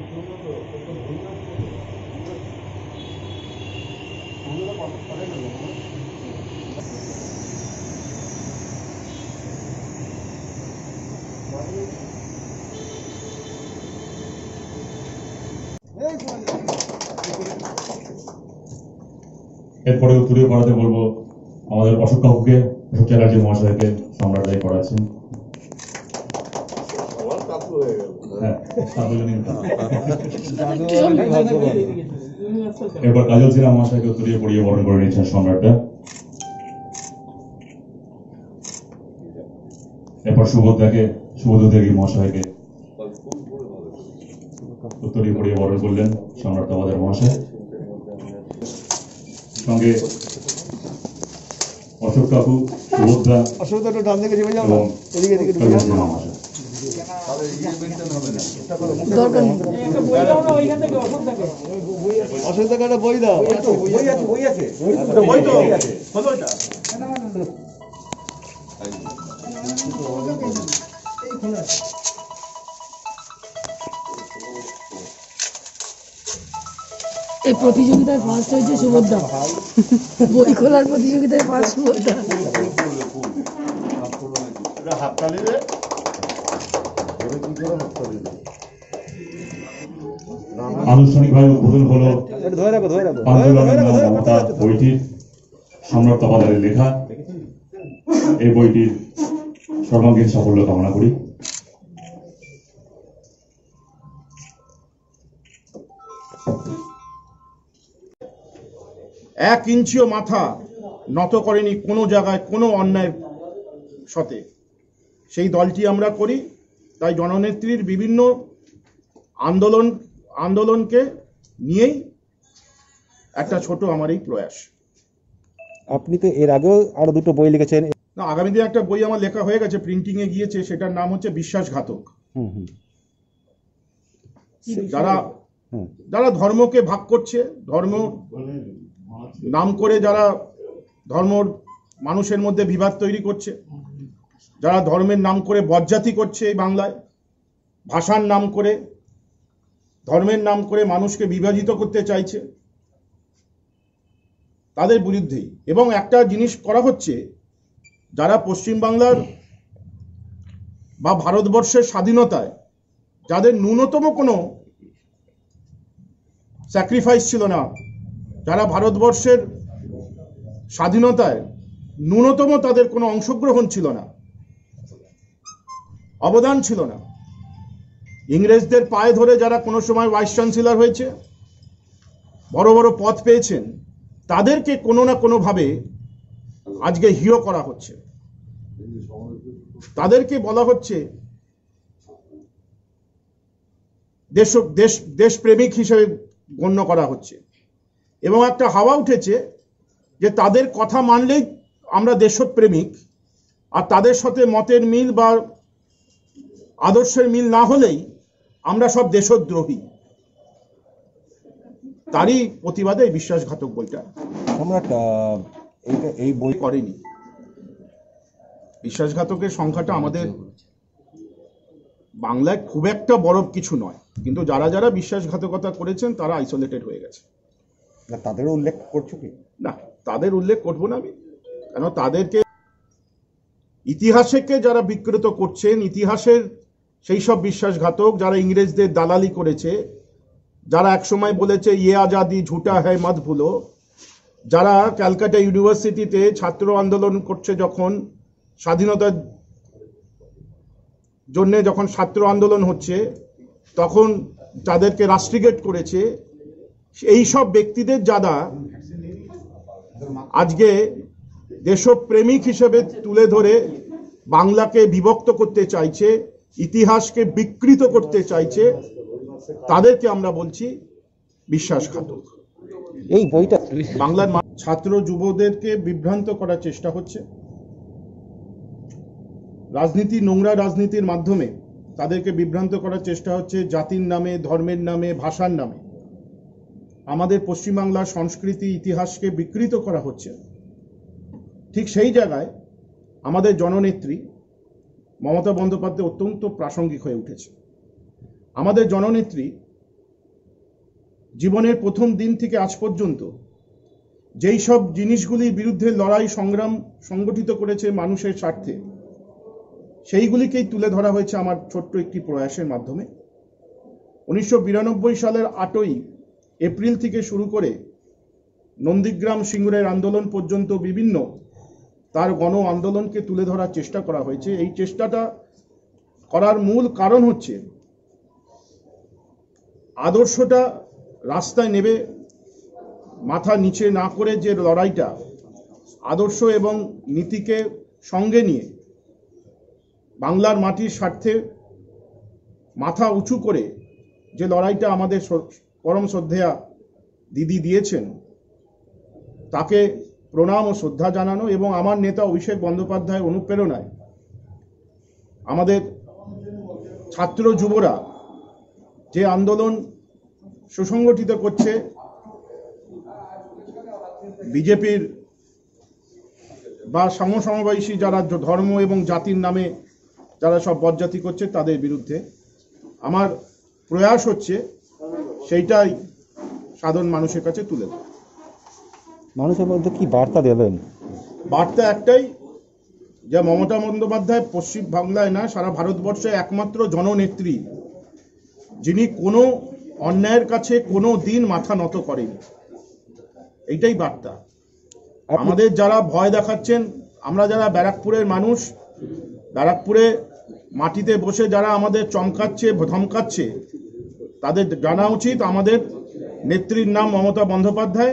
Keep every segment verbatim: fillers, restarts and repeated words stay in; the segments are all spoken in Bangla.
এরপরে উত্তরীয় পড়াতে বলবো আমাদের অশোক কাকুকে, অশোক চ্যাটার্জি মহাশয়কে সম্রাটদায়ী করাচ্ছেন। এরপর কাজল সিনহা মহাশয়কে উত্তরীয় পড়িয়ে বরণ করে নিচ্ছেন সম্রাটটা। এরপর সুভদ্রাকে, সুবোধদেবী মহাশয়কে উত্তরীয় পড়িয়ে বরণ করলেন সম্রাট দামোদর মহাশয়। সঙ্গে অশোক কাকু, সুভদ্রা এবং কাজল সিনহা মহাশয়। অসুবিধা বই দাও, বই আছে, বই আছে, বই তো এই প্রতিযোগিতায় ফার্স্ট হয়েছে সুভদ্রা, বই খোলার প্রতিযোগিতায় ফার্স্ট সুভদ্রা। আনুষ্ঠানিকভাবে উদ্বোধন হলো আন্দোলনের নাম মমতা বইটির, সম্রাট তপাদারের লেখা। এই বইটির সর্বাঙ্গীন সাফল্য কামনা করি। এক ইঞ্চিও মাথা নত করেনি কোনো জায়গায় কোনো অন্যায়ের সাথে, সেই দলটি আমরা করি। তাই জননেত্রীর বিভিন্ন আন্দোলন আন্দোলনকে নিয়েই একটা ছোট আমার এই প্রয়াস। আপনি তো এর আগেও আরো দুটো বই লিখেছেন। না, আগামী দিনে একটা বই আমার লেখা হয়ে গেছে, প্রিন্টিং এ গিয়েছে, সেটার নাম হচ্ছে বিশ্বাসঘাতক। যারা যারা ধর্মকে ভাগ করছে, ধর্ম নাম করে যারা ধর্ম মানুষের মধ্যে বিবাদ তৈরি করছে, যারা ধর্মের নাম করে বজ্জাতি করছে এই বাংলায়, ভাষার নাম করে, ধর্মের নাম করে মানুষকে বিভাজিত করতে চাইছে, তাদের বিরুদ্ধেই। এবং একটা জিনিস করা হচ্ছে, যারা পশ্চিমবাংলার বা ভারতবর্ষের স্বাধীনতায় যাদের ন্যূনতম কোনো স্যাক্রিফাইস ছিল না, যারা ভারতবর্ষের স্বাধীনতায় ন্যূনতম তাদের কোনো অংশগ্রহণ ছিল না, অবদান ছিল না, ইংরেজদের পায়ে ধরে যারা কোনো সময় ভাইস চ্যান্সেলর হয়েছে, বড় বড় পদ পেয়েছেন, তাদেরকে কোনো না কোনোভাবে আজকে হিরো করা হচ্ছে। তাদেরকে বলা হচ্ছে দেশ দেশ দেশপ্রেমিক হিসেবে গণ্য করা হচ্ছে। এবং একটা হাওয়া উঠেছে যে তাদের কথা মানলেই আমরা দেশপ্রেমিক, আর তাদের সাথে মতের মিল বা আদর্শের মিল না হলেই আমরা সব দেশদ্রোহী। তারই প্রতিবাদে এই বিশ্বাসঘাতক বইটা সম্রাট এই বই করেনি। বিশ্বাসঘাতকের সংখ্যাটা আমাদের বাংলায় খুব একটা বড় কিছু নয়, কিন্তু যারা যারা বিশ্বাসঘাতকতা করেছেন তারা আইসোলেটেড হয়ে গেছে। তাদেরও উল্লেখ করছো কি? না, তাদের উল্লেখ করবো না আমি, কেন তাদেরকে ইতিহাসকে যারা বিকৃত করছেন, ইতিহাসের সেই সব বিশ্বাসঘাতক যারা ইংরেজদের দালালি করেছে, যারা একসময় বলেছে ইয়ে আজাদি ঝুটা হ্যায় মত ভুলো, যারা ক্যালকাটা ইউনিভার্সিটিতে ছাত্র আন্দোলন করছে, যখন স্বাধীনতার জন্য যখন ছাত্র আন্দোলন হচ্ছে তখন তাদেরকে রাস্ট্রিগেট করেছে, এই সব ব্যক্তিদের যারা আজকে দেশপ্রেমিক হিসেবে তুলে ধরে বাংলাকে বিভক্ত করতে চাইছে, ইতিহাসকে বিকৃত করতে চাইছে, তাদেরকে আমরা বলছি বিশ্বাসঘাতক। এই বইটা বাংলার ছাত্র যুবদেরকে বিভ্রান্ত করার চেষ্টা হচ্ছে, রাজনীতি, নোংরা রাজনীতির মাধ্যমে তাদেরকে বিভ্রান্ত করার চেষ্টা হচ্ছে, জাতির নামে, ধর্মের নামে, ভাষার নামে আমাদের পশ্চিমবাংলার সংস্কৃতি, ইতিহাসকে বিকৃত করা হচ্ছে। ঠিক সেই জায়গায় আমাদের জননেত্রী মমতা বন্দ্যোপাধ্যায় অত্যন্ত প্রাসঙ্গিক হয়ে উঠেছে। আমাদের জননেত্রী জীবনের প্রথম দিন থেকে আজ পর্যন্ত যেই সব জিনিসগুলির বিরুদ্ধে লড়াই সংগ্রাম সংগঠিত করেছে মানুষের স্বার্থে, সেইগুলিকেই তুলে ধরা হয়েছে আমার ছোট্ট একটি প্রয়াসের মাধ্যমে। উনিশশো বিরানব্বই সালের আটই এপ্রিল থেকে শুরু করে নন্দীগ্রাম সিঙ্গুরের আন্দোলন পর্যন্ত বিভিন্ন তার গণ আন্দোলনকে তুলে ধরার চেষ্টা করা হয়েছে। এই চেষ্টাটা করার মূল কারণ হচ্ছে আদর্শটা রাস্তায় নেবে মাথা নিচে না করে যে লড়াইটা, আদর্শ এবং নীতিকে সঙ্গে নিয়ে বাংলার মাটির স্বার্থে মাথা উঁচু করে যে লড়াইটা আমাদের পরম শ্রদ্ধেয়া দিদি দিয়েছেন, তাকে প্রণাম ও শ্রদ্ধা জানানো এবং আমার নেতা অভিষেক বন্দ্যোপাধ্যায়ের অনুপ্রেরণায় আমাদের ছাত্র যুবরা যে আন্দোলন সুসংগঠিত করছে, বিজেপির বা সমসমবয়সী যারা ধর্ম এবং জাতির নামে যারা সব বজ্জাতি করছে তাদের বিরুদ্ধে আমার প্রয়াস হচ্ছে সেইটাই সাধারণ মানুষের কাছে তুলে দেওয়া। মানুষের মধ্যে কি বার্তা দেবেন? বার্তা একটাই, যে মমতা বন্দ্যোপাধ্যায় পশ্চিম বাংলায় না সারা ভারতবর্ষে একমাত্র জননেত্রী যিনি কোনো অন্যায়ের কাছে কোনো দিন মাথা নত করেন। এইটাই বার্তা। আমাদের যারা ভয় দেখাচ্ছেন, আমরা যারা ব্যারাকপুরের মানুষ, ব্যারাকপুরে মাটিতে বসে যারা আমাদের চমকাচ্ছে ধমকাচ্ছে, তাদের জানা উচিত আমাদের নেত্রীর নাম মমতা বন্দ্যোপাধ্যায়।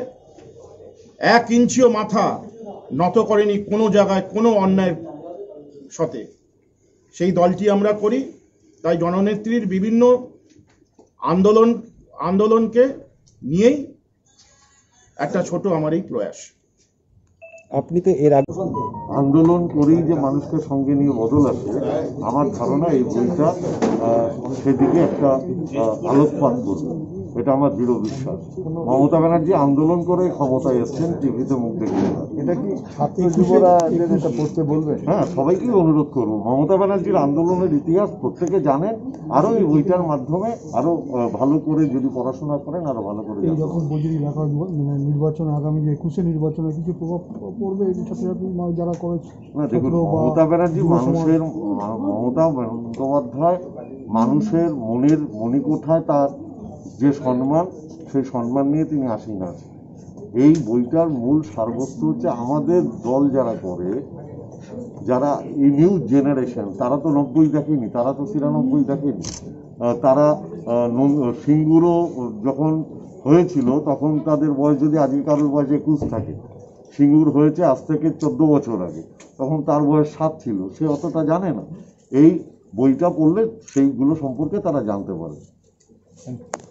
এক ইঞ্চিও মাথা নত করেনি কোনো জায়গায় কোনো অন্যায়ের সাথে। সেই দলটি আমরা করি। তাই জননেত্রীর বিভিন্ন আন্দোলন আন্দোলনকে নিয়েই একটা ছোট আমার এই প্রয়াস। আপনি তো এর আগে আন্দোলন করেই যে মানুষকে সঙ্গে নিয়ে বদল আসে, আমার ধারণা এই বইটা সেদিকে একটা আলোকপাত করবে, এটা আমার দৃঢ় বিশ্বাস। মমতা ব্যানার্জি আন্দোলন করে ক্ষমতায় এসছেন, টিভিতে মুখ দেখলেন। এটা কি ছাত্র যুবরা এটা পড়তে বলবেন? হ্যাঁ, সবাইকেই অনুরোধ করবো। মমতা ব্যানার্জির আন্দোলনের ইতিহাস প্রত্যেকে জানেন, আরো এই বইটার মাধ্যমে আরো ভালো করে যদি পড়াশোনা করেন আরো ভালো করে। যখন বজরি এলাকা নির্বাচন, আগামী যে একুশে নির্বাচনে কিছু প্রভাব পড়বে এই ছাত্রছাত্রী যারা করেছে না? দেখুন, মমতা ব্যানার্জি মানুষের মমতা বন্দ্যোপাধ্যায় মানুষের মনের মণিকোঠায় তার যে সম্মান, সেই সম্মান নিয়ে তিনি আসীন আছেন। এই বইটার মূল সারবস্তু হচ্ছে আমাদের দল যারা করে, যারা এই নিউ জেনারেশন, তারা তো নব্বই দেখেনি, তারা তো তিরানব্বই দেখেনি। তারা সিঙ্গুরও যখন হয়েছিল তখন তাদের বয়স যদি আজকে কারোর বয়স একুশ থাকে, সিঙ্গুর হয়েছে আজ থেকে চোদ্দ বছর আগে, তখন তার বয়স সাত ছিল, সে অতটা জানে না। এই বইটা পড়লে সেইগুলো সম্পর্কে তারা জানতে পারে।